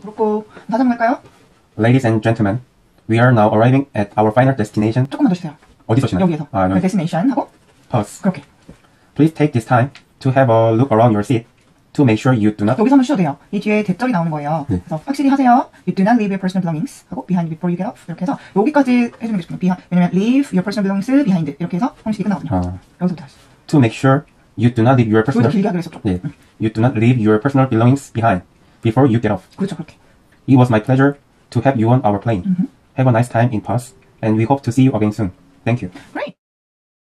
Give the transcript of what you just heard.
그렇고 다시 한번 할까요? Ladies and gentlemen, we are now arriving at our final destination. 조금만 더 주세요. 어디서 쉬나요? 여기에서. 아, 여기. destination 하고 Pause. 그렇게. Please take this time to have a look around your seat to make sure you do not. 여기서 한번 쉬어도 돼요. 이 뒤에 대절이 나오는 거예요. 네. 그래서 확실히 하세요. You do not leave your personal belongings 하고 behind before you get off 이렇게 해서 여기까지 해주는 게 좋습니다. 왜냐면 leave your personal belongings behind 이렇게 해서 형식이 끝나거든요. 여기서부터 다시. To make sure you do not leave your 여기서 personal. 길게 하기로 했었죠. 네. You do not leave your personal belongings behind before you get off. 그렇죠, 그렇게. It was my pleasure to have you on our plane. Have a nice time in Paris, and we hope to see you again soon. Thank you. Great.